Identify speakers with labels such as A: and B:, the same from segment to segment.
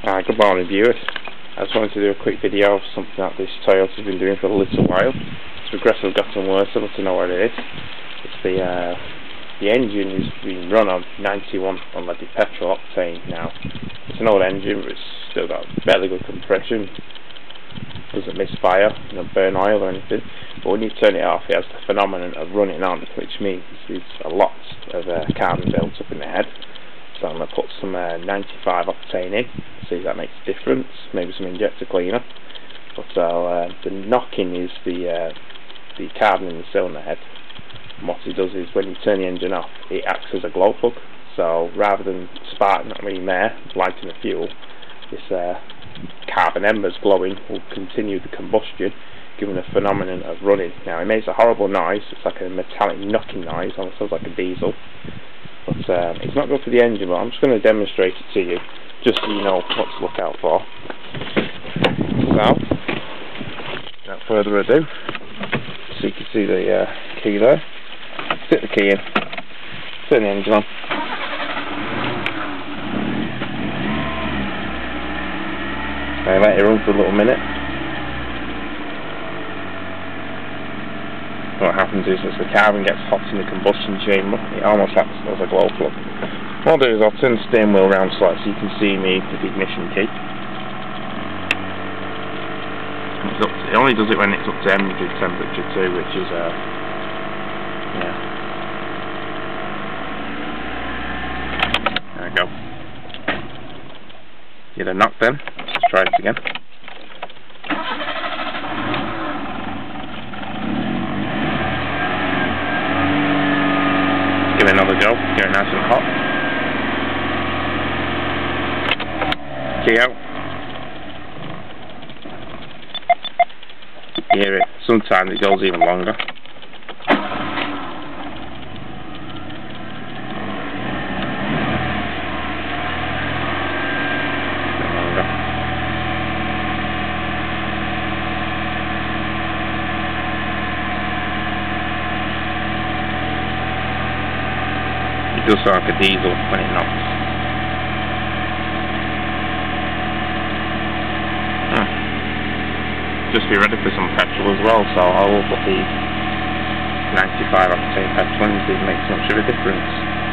A: Good morning, viewers. I just wanted to do a quick video of something that this Toyota's been doing for a little while. It's progressively gotten worse. I want to know what it is. It's the engine is being run on 91 unleaded petrol octane now. It's an old engine, but it's still got fairly good compression. Doesn't misfire, burn oil or anything. But when you turn it off, it has the phenomenon of running on, which means there's a lot of carbon built up in the head. So I'm going to put some 95 octane in, see if that makes a difference, maybe some injector cleaner. But the knocking is the carbon in the cylinder head. And what it does is when you turn the engine off, it acts as a glow plug. So rather than sparking that really there, lighting the fuel, this carbon embers glowing will continue the combustion, giving a phenomenon of running. Now it makes a horrible noise, it's like a metallic knocking noise, almost sounds like a diesel. But it's not good for the engine, but I'm just going to demonstrate it to you, just so you know what to look out for. So, without further ado, so you can see the key there. Stick the key in, turn the engine on. I let it run for a little minute. What happens is as the carbon gets hot in the combustion chamber, it almost acts as a glow plug. What I'll do is I'll turn the steering wheel around slightly so you can see me with the ignition key. It only does it when it's up to ambient temperature too, which is yeah. There we go. Get a knock then. Let's try it again. Give it another go, get it nice and hot. Key out. You hear it, sometimes it goes even longer. It does sound like a diesel when it knocks. Just be ready for some petrol as well, so I will put the 95 octane petrol in, see if it makes much of a difference.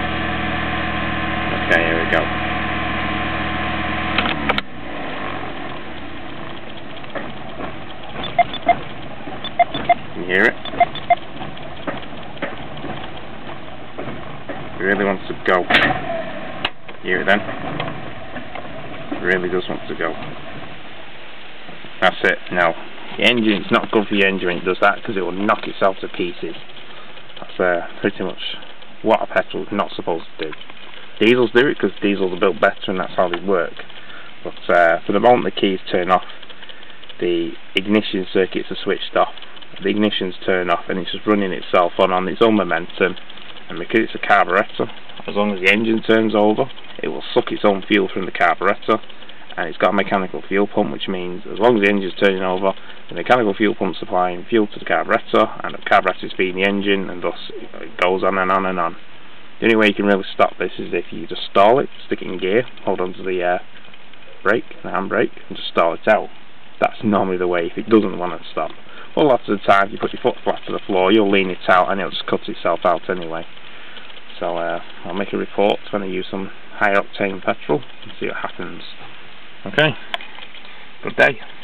A: Okay, here we go. Can you hear it? It really wants to go. Hear it then? It really does want to go. That's it. Now, the engine, it's not good for the engine when it does that because it will knock itself to pieces. That's pretty much what a petrol is not supposed to do. Diesels do it because diesels are built better and that's how they work. But for the moment the keys turn off, the ignition circuits are switched off. The ignition's turned off and it's just running itself on its own momentum. And because it's a carburettor, as long as the engine turns over, it will suck its own fuel from the carburettor. And it's got a mechanical fuel pump, which means as long as the engine's turning over, the mechanical fuel pump supplying fuel to the carburettor, and the carburettor is feeding the engine, and thus it goes on and on and on. The only way you can really stop this is if you just stall it, stick it in gear, hold on to the brake, the handbrake, and just stall it out. That's normally the way if it doesn't want to stop. Well, lots of the time, if you put your foot flat to the floor, you'll lean it out, and it'll just cut itself out anyway. So I'll make a report when I use some high octane petrol and see what happens. Okay, good day.